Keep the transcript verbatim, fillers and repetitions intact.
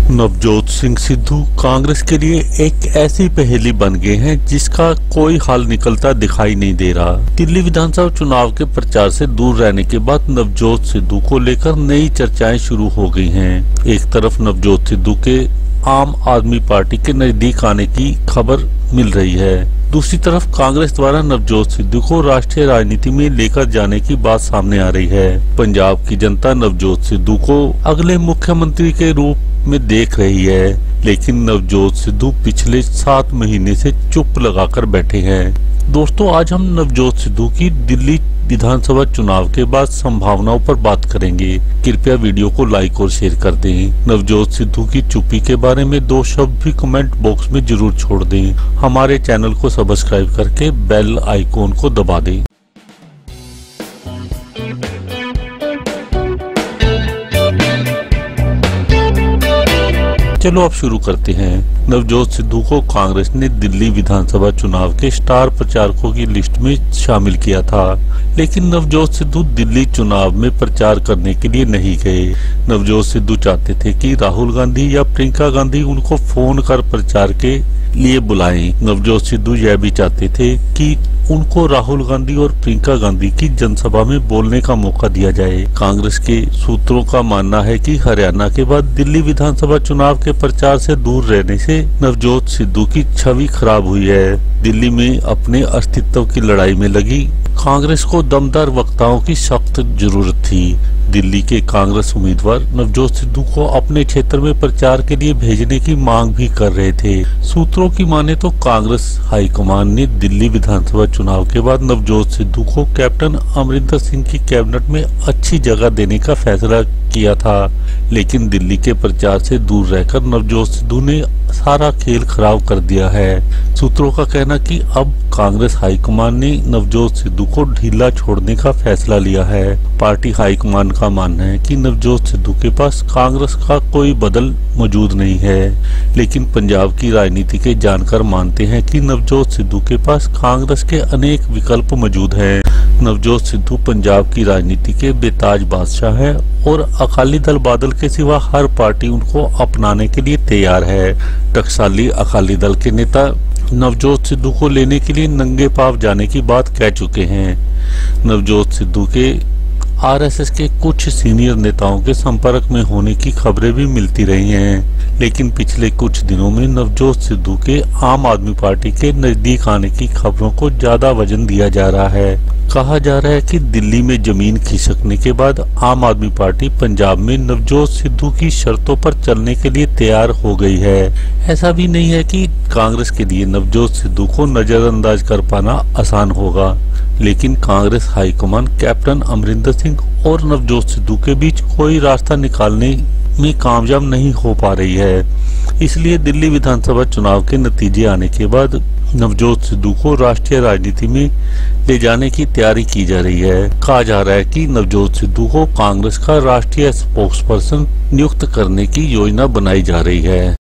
नवजोत सिंह सिद्धू कांग्रेस के लिए एक ऐसी पहेली बन गए हैं जिसका कोई हल निकलता दिखाई नहीं दे रहा। दिल्ली विधानसभा चुनाव के प्रचार से दूर रहने के बाद नवजोत सिद्धू को लेकर नई चर्चाएं शुरू हो गई हैं। एक तरफ नवजोत सिद्धू के आम आदमी पार्टी के नजदीक आने की खबर मिल रही है, दूसरी तरफ कांग्रेस द्वारा नवजोत सिद्धू को राष्ट्रीय राजनीति में लेकर जाने की बात सामने आ रही है। पंजाब की जनता नवजोत सिद्धू को अगले मुख्यमंत्री के रूप में देख रही है, लेकिन नवजोत सिद्धू पिछले सात महीने से चुप लगाकर बैठे हैं। दोस्तों, आज हम नवजोत सिद्धू की दिल्ली विधानसभा चुनाव के बाद संभावनाओं पर बात करेंगे। कृपया वीडियो को लाइक और शेयर कर दें। नवजोत सिद्धू की चुप्पी के बारे में दो शब्द भी कमेंट बॉक्स में जरूर छोड़ दें। हमारे चैनल को सब्सक्राइब करके बेल आइकॉन को दबा दें। चलो अब शुरू करते हैं। नवजोत सिद्धू को कांग्रेस ने दिल्ली विधानसभा चुनाव के स्टार प्रचारकों की लिस्ट में शामिल किया था, लेकिन नवजोत सिद्धू दिल्ली चुनाव में प्रचार करने के लिए नहीं गए। नवजोत सिद्धू चाहते थे कि राहुल गांधी या प्रियंका गांधी उनको फोन कर प्रचार के लिए बुलाएं। नवजोत सिद्धू यह भी चाहते थे कि उनको राहुल गांधी और प्रियंका गांधी की जनसभा में बोलने का मौका दिया जाए। कांग्रेस के सूत्रों का मानना है कि हरियाणा के बाद दिल्ली विधानसभा चुनाव के प्रचार से दूर रहने से नवजोत सिद्धू की छवि खराब हुई है। दिल्ली में अपने अस्तित्व की लड़ाई में लगी कांग्रेस को दमदार वक्ताओं की सख्त जरूरत थी। दिल्ली के कांग्रेस उम्मीदवार नवजोत सिद्धू को अपने क्षेत्र में प्रचार के लिए भेजने की मांग भी कर रहे थे। सूत्रों की माने तो कांग्रेस हाईकमान ने दिल्ली विधानसभा चुनाव के बाद नवजोत सिद्धू को कैप्टन अमरिंदर सिंह की कैबिनेट में अच्छी जगह देने का फैसला किया था, लेकिन दिल्ली के प्रचार से दूर रहकर नवजोत सिद्धू ने सारा खेल खराब कर दिया है। सूत्रों का कहना कि अब कांग्रेस हाईकमान ने नवजोत सिद्धू को ढीला छोड़ने का फैसला लिया है। पार्टी हाईकमान का मानना है कि नवजोत सिद्धू के पास कांग्रेस का कोई बदल मौजूद नहीं है, लेकिन पंजाब की राजनीति के जानकार मानते हैं कि नवजोत सिद्धू के पास कांग्रेस के अनेक विकल्प मौजूद हैं। नवजोत सिद्धू पंजाब की राजनीति के बेताज बादशाह हैं और अकाली दल बादल के सिवा हर पार्टी उनको अपनाने के लिए तैयार है। टकसाली अकाली दल के नेता नवजोत सिद्धू को लेने के लिए नंगे पांव जाने की बात कह चुके हैं। नवजोत सिद्धू के आरएसएस के कुछ सीनियर नेताओं के संपर्क में होने की खबरें भी मिलती रही हैं, लेकिन पिछले कुछ दिनों में नवजोत सिद्धू के आम आदमी पार्टी के नजदीक आने की खबरों को ज्यादा वजन दिया जा रहा है। कहा जा रहा है कि दिल्ली में जमीन खिसकने के बाद आम आदमी पार्टी पंजाब में नवजोत सिद्धू की शर्तों पर चलने के लिए तैयार हो गई है। ऐसा भी नहीं है कि कांग्रेस के लिए नवजोत सिद्धू को नजरअंदाज कर पाना आसान होगा, लेकिन कांग्रेस हाईकमान कैप्टन अमरिंदर सिंह और नवजोत सिद्धू के बीच कोई रास्ता निकालने में कामयाब नहीं हो पा रही है। इसलिए दिल्ली विधानसभा चुनाव के नतीजे आने के बाद नवजोत सिद्धू को राष्ट्रीय राजनीति में ले जाने की तैयारी की जा रही है। कहा जा रहा है कि नवजोत सिद्धू को कांग्रेस का राष्ट्रीय स्पोक्सपर्सन नियुक्त करने की योजना बनाई जा रही है।